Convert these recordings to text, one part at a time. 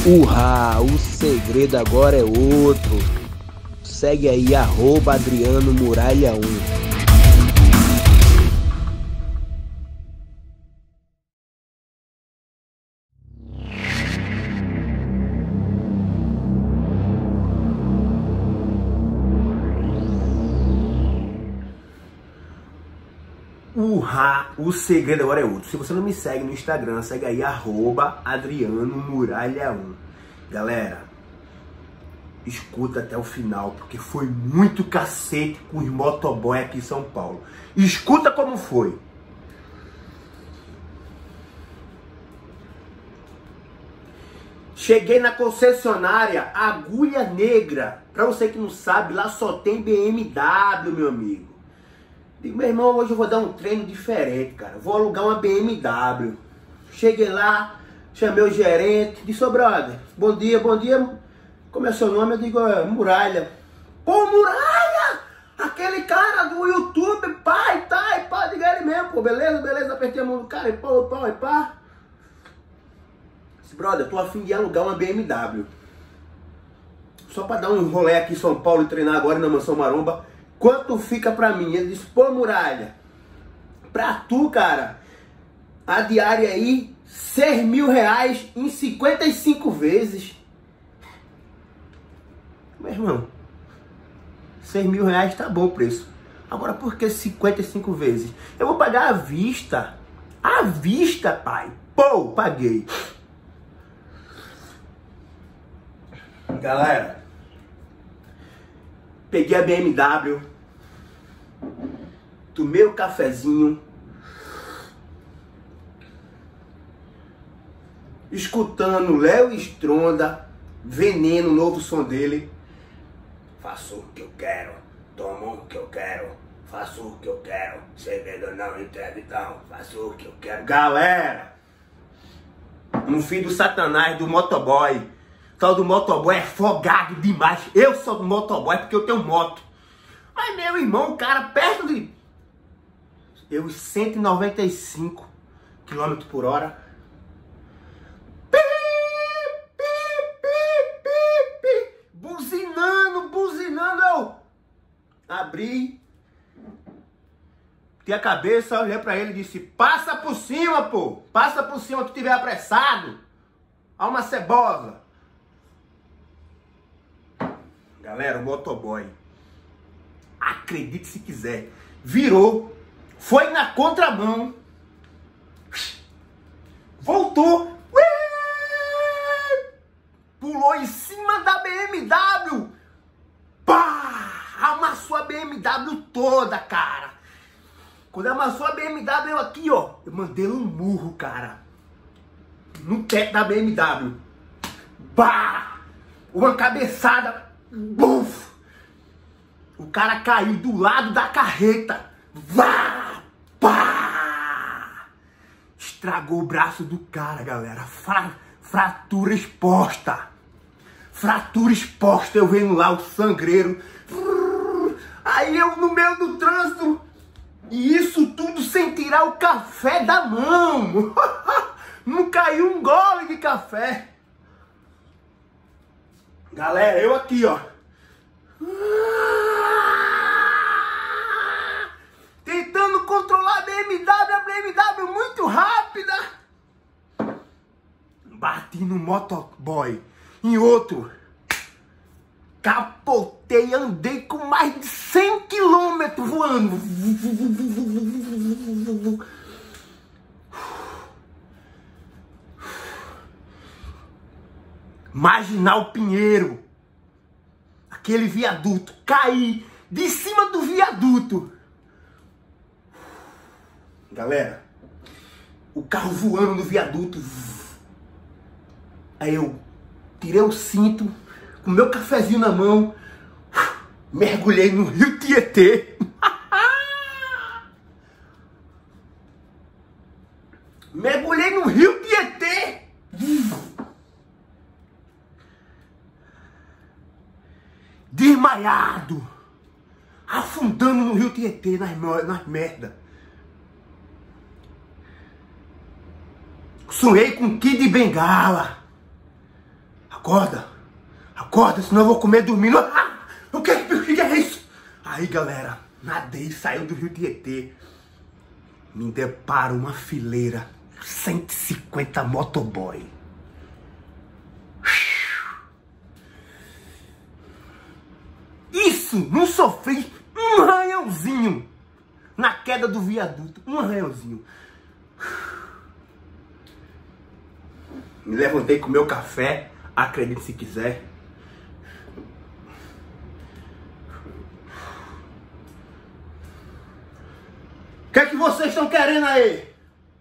O segredo agora é outro. Segue aí, @AdrianoMuralha1. O segredo agora é outro. Se você não me segue no Instagram, segue aí, @AdrianoMuralha1. Galera, escuta até o final, porque foi muito cacete com os motoboy aqui em São Paulo. Escuta como foi. Cheguei na concessionária Agulha Negra. Pra você que não sabe, lá só tem BMW, meu amigo. Digo, meu irmão, hoje eu vou dar um treino diferente, cara. Vou alugar uma BMW. Cheguei lá, chamei o gerente. Disse, ô brother, bom dia, bom dia. Como é seu nome? Eu digo, Muralha. Pô, Muralha! Aquele cara do YouTube, pai, tá, e pá, diga ele mesmo, pô, beleza, beleza. Apertei a mão do cara, e pá. Disse, brother, eu tô a fim de alugar uma BMW. Só pra dar um rolê aqui em São Paulo e treinar agora na Mansão Maromba. Quanto fica pra mim? Ele disse, pô, Muralha, pra tu, cara, a diária aí, R$6.000 em 55 vezes. Meu irmão, R$6.000 tá bom o preço. Agora, por que 55 vezes? Eu vou pagar à vista. À vista, pai. Pô, paguei. Galera, peguei a BMW, tomei o cafezinho, escutando Léo Stronda, Veneno, novo som dele. Faço o que eu quero, tomo o que eu quero, faço o que eu quero, segredo não entrego então, faço o que eu quero. Galera, um filho do satanás do motoboy. Tal do motoboy é folgado demais. Eu sou do motoboy porque eu tenho moto. Mas meu irmão, o cara perto de... Eu 195 km/h. Buzinando, eu abri. Tinha a cabeça, olhei pra ele e disse, passa por cima, pô. Passa por cima que tiver apressado. Alma cebosa. Galera, o motoboy, acredite se quiser, virou, foi na contramão, voltou, pulou em cima da BMW, pá, amassou a BMW toda, cara. Quando amassou a BMW, eu aqui, ó, eu mandei um murro, cara, no teto da BMW, pá, uma cabeçada. Buf! O cara caiu do lado da carreta. Vá! Pá! Estragou o braço do cara, galera. Fratura exposta. Fratura exposta. Eu vendo lá o sangreiro. Aí eu no meio do trânsito. E isso tudo sem tirar o café da mão. Não caiu um gole de café. Galera, eu aqui, ó. Tentando controlar a BMW muito rápida. Bati no motoboy. Em outro. Capotei, andei com mais de 100 km voando. Marginal Pinheiro. Aquele viaduto. Caí de cima do viaduto. Galera, o carro voando no viaduto. Aí eu tirei o cinto, com meu cafezinho na mão, mergulhei no Rio Tietê. Mergulhei no Rio Tietê. Desmaiado, afundando no Rio Tietê, nas merda. Sonhei com Kid Bengala. Acorda. Acorda, senão eu vou comer dormindo. Ah, o que é isso? Aí, galera, nadei, saiu do Rio Tietê. Me deparo uma fileira. 150 motoboy. Isso, não sofri um arranhãozinho na queda do viaduto. Um arranhãozinho. Me levantei com meu café, acredite se quiser. O que é que vocês estão querendo aí?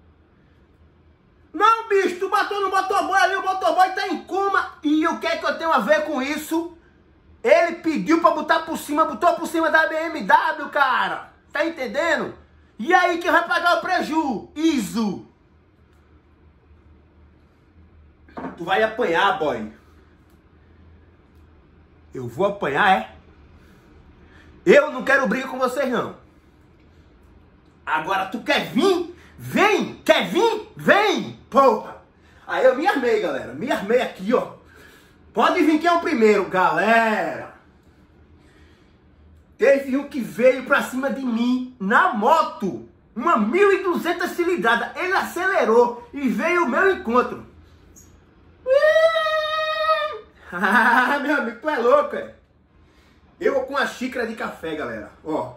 Não, bicho, tu bateu no motoboy ali, o motoboy tá em coma. E o que é que eu tenho a ver com isso? Ele pediu pra botar por cima, botou por cima da BMW, cara. Tá entendendo? E aí quem vai pagar o preju? Iso. Tu vai apanhar, boy. Eu vou apanhar, é? Eu não quero briga com vocês, não. Agora tu quer vir? Vem! Quer vir? Vem! Porra! Aí eu me armei, galera. Me armei aqui, ó. Pode vir quem é o primeiro, galera. Teve um que veio pra cima de mim na moto. Uma 1.200 cilindrada. Ele acelerou e veio ao meu encontro. Ah, meu amigo, tu é louco, é? Eu vou com uma xícara de café, galera. Ó.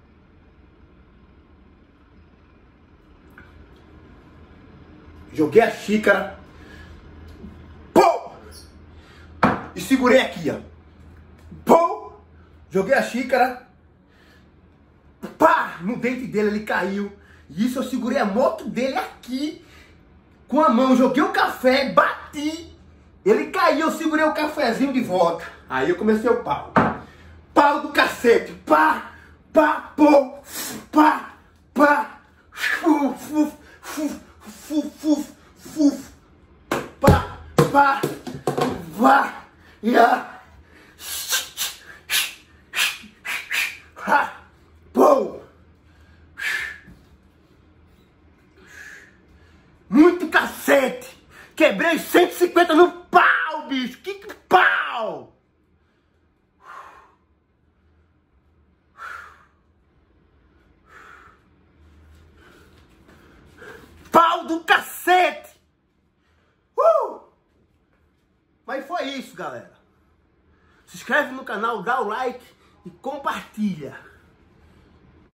Joguei a xícara. Pô! E segurei aqui, ó. Pô! Joguei a xícara. Pá! No dente dele, ele caiu. E isso eu segurei a moto dele aqui. Com a mão, joguei o café, bati. Ele caiu, eu segurei o cafezinho de volta. Aí eu comecei o pau. Pau do cacete. Pá! Pá! Pô! Pá! Pá! Fuf! Fuf! Fuf, fuf, fuf, pá, pá, vá, ia, ha, pô. Muito cacete. Quebrei 150 no pau, bicho. Que pau. Pau do cacete! Mas foi isso, galera. Se inscreve no canal, dá o like e compartilha.